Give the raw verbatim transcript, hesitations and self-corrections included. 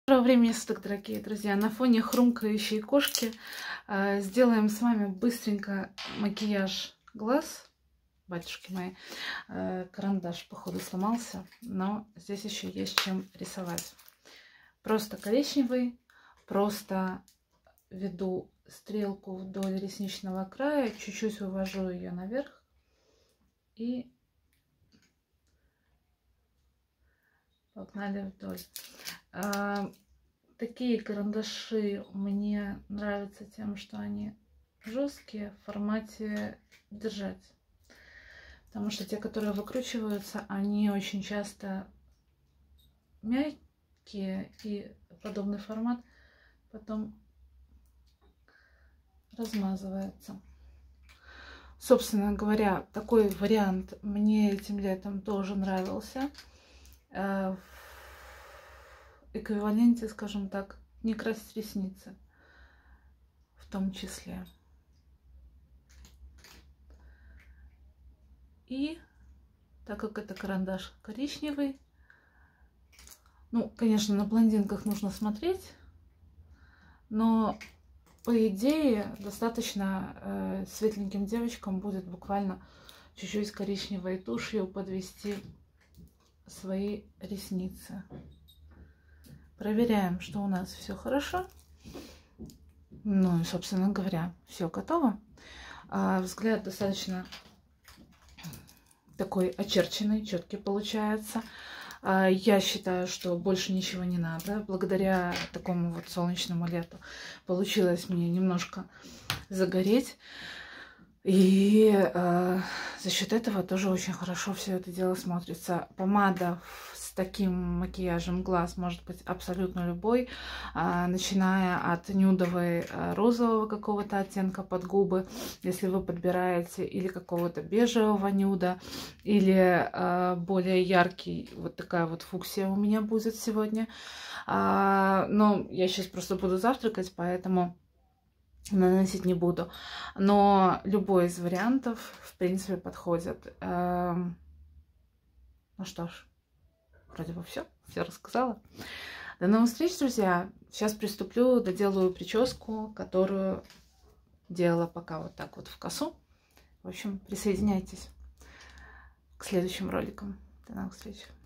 Доброго времени суток, дорогие друзья! На фоне хрумкающей кошки э, сделаем с вами быстренько макияж глаз. Батюшки мои, э, карандаш, походу, сломался, но здесь еще есть чем рисовать. Просто коричневый, просто веду стрелку вдоль ресничного края, чуть-чуть вывожу ее наверх и погнали вдоль. А, такие карандаши мне нравятся тем, что они жесткие в формате держать. Потому что те, которые выкручиваются, они очень часто мягкие, и подобный формат потом размазывается. Собственно говоря, такой вариант мне этим летом тоже нравился. В эквиваленте, скажем так, не красить ресницы в том числе. И так как это карандаш коричневый, ну, конечно, на блондинках нужно смотреть, но по идее достаточно э, светленьким девочкам будет буквально чуть-чуть коричневой тушью подвести свои ресницы. Проверяем, что у нас все хорошо. Ну и, собственно говоря, все готово. А, взгляд достаточно такой очерченный, четкий получается. А, я считаю, что больше ничего не надо. Благодаря такому вот солнечному лету получилось мне немножко загореть. И э, за счет этого тоже очень хорошо все это дело смотрится. Помада с таким макияжем глаз может быть абсолютно любой, э, начиная от нюдовой э, розового какого-то оттенка под губы, если вы подбираете, или какого-то бежевого нюда, или э, более яркий, вот такая вот фуксия у меня будет сегодня. Э, но я сейчас просто буду завтракать, поэтому наносить не буду, но любой из вариантов в принципе подходит. Ну что ж, вроде бы все, все рассказала. До новых встреч, друзья. Сейчас приступлю, доделаю прическу, которую делала пока вот так вот в косу. В общем, присоединяйтесь к следующим роликам. До новых встреч.